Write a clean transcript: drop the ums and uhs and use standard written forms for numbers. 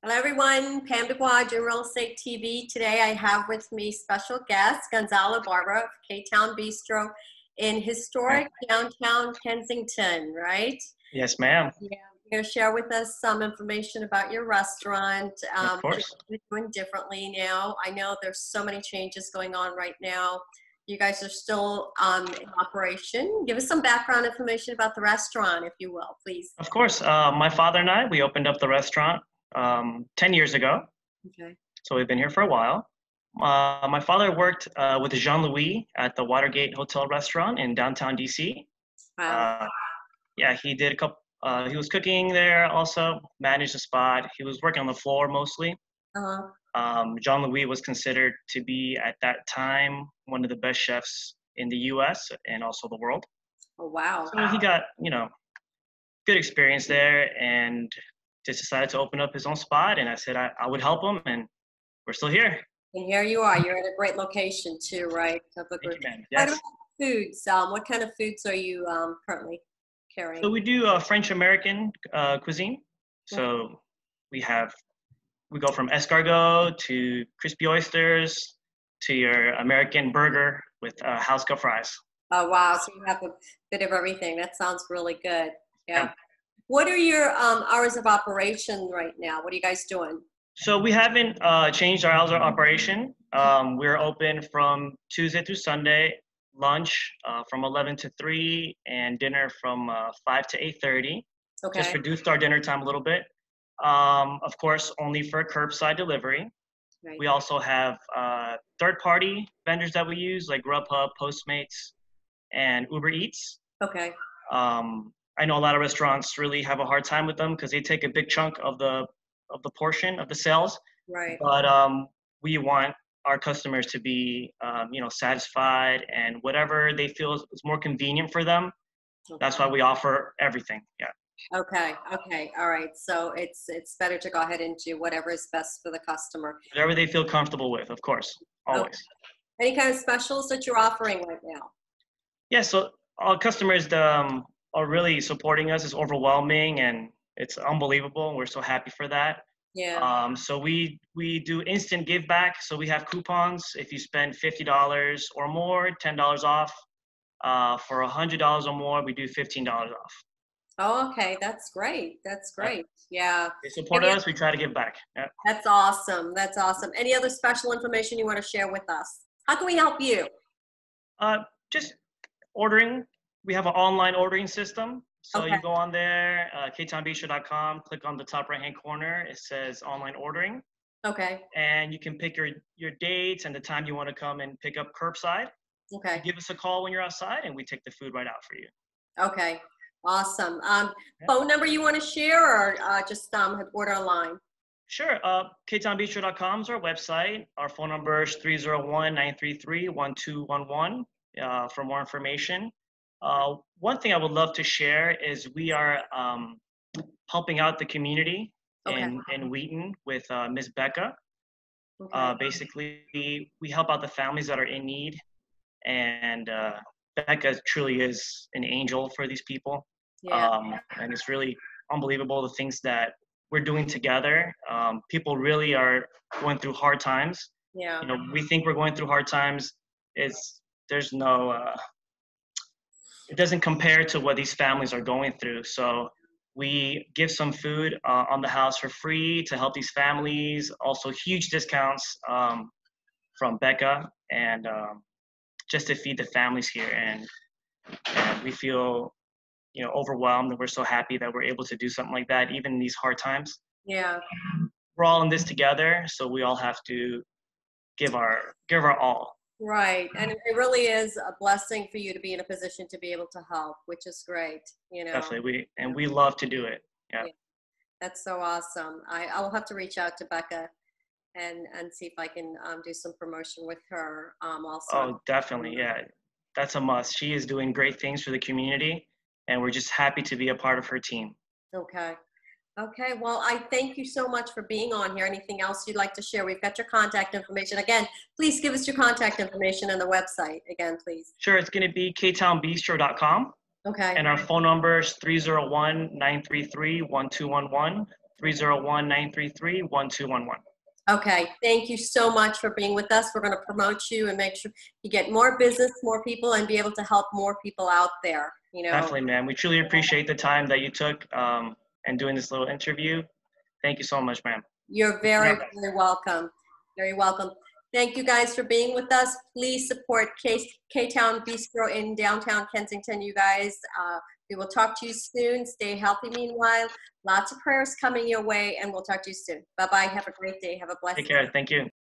Hello everyone, Pam DuBois, Real Estate TV. Today I have with me special guest, Gonzalo Barba of K Town Bistro in historic downtown Kensington, right? Yes, ma'am. Yeah, you're going to share with us some information about your restaurant, Of course. what you're doing differently now. I know there's so many changes going on right now. You guys are still in operation. Give us some background information about the restaurant, if you will, please. Of course. My father and I, we opened up the restaurant 10 years ago. Okay. So we've been here for a while. My father worked with Jean-Louis at the Watergate Hotel restaurant in downtown DC. Wow. Yeah, he did a couple, he was cooking there also, managed the spot. He was working on the floor mostly. Uh-huh. Jean-Louis was considered to be, at that time, one of the best chefs in the US and also the world. Oh, wow. So he got, good experience there and just decided to open up his own spot. And I said I would help him, and we're still here. And here you are. You're at a great location too, right? Thank you, ma'am. What Yes. about foods? What kind of foods are you currently carrying? So we do French-American cuisine. So we go from escargot to crispy oysters to your American burger with house cut fries. Oh, wow. So you have a bit of everything. That sounds really good. Yeah. Yeah. What are your hours of operation right now? What are you guys doing? So we haven't changed our hours of operation. We're open from Tuesday through Sunday, lunch from 11 to 3, and dinner from 5 to 8:30. Okay. Just reduced our dinner time a little bit. Of course, only for curbside delivery. Right. We also have third-party vendors that we use, like Grubhub, Postmates, and Uber Eats. Okay. I know a lot of restaurants really have a hard time with them because they take a big chunk of the portion of the sales. Right. But we want our customers to be, satisfied, and whatever they feel is more convenient for them. Okay. That's why we offer everything. Yeah. Okay. Okay. All right. So it's better to go ahead and do whatever is best for the customer. Whatever they feel comfortable with, of course, always. Okay. Any kind of specials that you're offering right now? Yeah. So our customers are really supporting us. It's overwhelming and it's unbelievable. We're so happy for that. Yeah. So we do instant give back. So we have coupons. If you spend $50 or more, $10 off. For $100 or more, we do $15 off. Oh, okay. That's great. That's great. Yeah. They support us. We try to give back. Yeah. That's awesome. That's awesome. Any other special information you want to share with us? How can we help you? Just ordering. We have an online ordering system. So Okay. you go on there, ktownbistro.com, click on the top right-hand corner. It says online ordering. Okay. And you can pick your dates and the time you want to come and pick up curbside. Okay. Give us a call when you're outside, and we take the food right out for you. Okay. Awesome. Phone number you want to share, or just order online? Sure. ktownbistro.com is our website. Our phone number is 301-933-1211 for more information. One thing I would love to share is we are helping out the community in Wheaton with Miss Becca. Okay. Basically, we help out the families that are in need, and Becca truly is an angel for these people. Yeah. And it's really unbelievable the things that we're doing together. People really are going through hard times. Yeah. We think we're going through hard times. There's no it doesn't compare to what these families are going through. So we give some food on the house for free to help these families. Also huge discounts from Becca, and just to feed the families here. And we feel, overwhelmed, and we're so happy that we're able to do something like that, even in these hard times. Yeah. We're all in this together, so we all have to give our all. Right. And it really is a blessing for you to be in a position to be able to help, which is great. Definitely. We love to do it. Yeah. That's so awesome. I will have to reach out to Becca and see if I can do some promotion with her also. Oh, definitely. Yeah. That's a must. She is doing great things for the community, and we're just happy to be a part of her team. Okay. Okay, well, I thank you so much for being on here. Anything else you'd like to share? We've got your contact information. Again, please give us your contact information and the website again, please. Sure, it's going to be ktownbistro.com. Okay. And our phone number is 301-933-1211. 301-933-1211. Okay, thank you so much for being with us. We're going to promote you and make sure you get more business, more people, and be able to help more people out there. You know, Definitely, man. We truly appreciate the time that you took and doing this little interview. Thank you so much, ma'am. You're very, very welcome. Very welcome. Thank you guys for being with us. Please support K Town Bistro in downtown Kensington, you guys. We will talk to you soon. Stay healthy meanwhile. Lots of prayers coming your way, and we'll talk to you soon. Bye-bye. Have a great day. Have a blessed day. Take care. Thank you.